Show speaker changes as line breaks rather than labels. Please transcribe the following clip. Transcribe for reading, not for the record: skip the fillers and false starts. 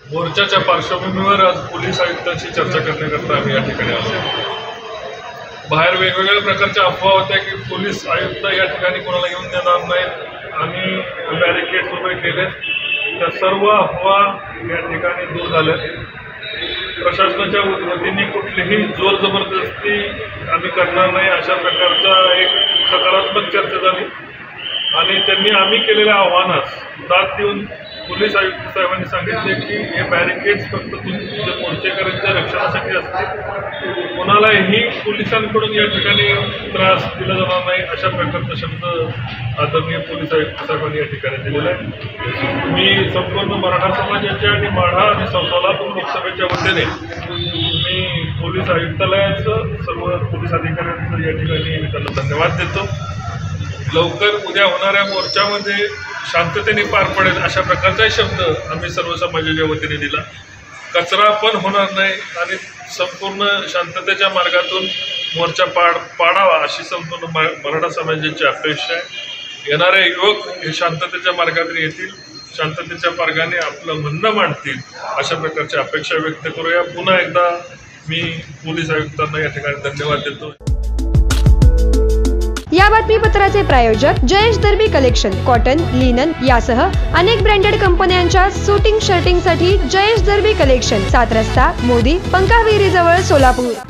मोर्चाच्या पार्श्वभूमीवर आज पोलीस आयुक्तांशी चर्चा करण्याकरता आम्ही या ठिकाणी आलो. बाहेर वेगवेगळ्या प्रकारच्या अफवा होत्या की पोलीस आयुक्त या ठिकाणी कोणाला येऊन देणार नाहीत आणि बॅरिकेड्स उभे केलेत. त्या सर्व अफवा या ठिकाणी दूर झाल्यात. प्रशासनाच्या वतीने कुठलीही जोर जबरदस्ती आम्ही करणार नाही अशा प्रकारचा एक सकारात्मक चर्चा झाली आणि त्यांनी आम्ही केलेल्या आव्हानास दाद देऊन पोलीस आयुक्त साहेबांनी सांगितले की हे बॅरिकेड्स फक्त तुमच्या मोर्चेकऱ्यांच्या रक्षणासाठी असतील, कोणालाही पोलिसांकडून या ठिकाणी त्रास दिला जाणार नाही अशा प्रकारचा शब्द आदरणीय पोलीस आयुक्त साहेबांनी या ठिकाणी दिलेला आहे. मी संपूर्ण मराठा समाजाच्या आणि माढा आणि सोलापूर लोकसभेच्या वतीने मी पोलीस आयुक्तालयाचं सर्व पोलीस अधिकाऱ्यांचं या ठिकाणी मी त्यांना धन्यवाद देतो. लवकर उद्या होणाऱ्या मोर्चामध्ये शांततेने पार पडेल अशा प्रकारचाही शब्द आम्ही सर्व समाजाच्या वतीने दिला. कचरा पण होणार नाही आणि संपूर्ण शांततेच्या मार्गातून मोर्चा पाडावा अशी संपूर्ण मराठा समाजाची अपेक्षा आहे. येणारे युवक हे शांततेच्या मार्गातून येतील, शांततेच्या मार्गाने आपलं म्हणणं मांडतील अशा प्रकारची अपेक्षा व्यक्त करूया. पुन्हा एकदा मी पोलीस आयुक्तांना या ठिकाणी धन्यवाद देतो.
या बातमीपत्राचे प्रायोजक Jayesh Darbi collection cotton, linen यासह अनेक ब्रँडेड कंपन्यांच्या सुटिंग शर्टिंगसाठी जयेश दर्बी कलेक्शन, 7 रस्ता मोदी पंकाविहिरी जवळ सोलापूर.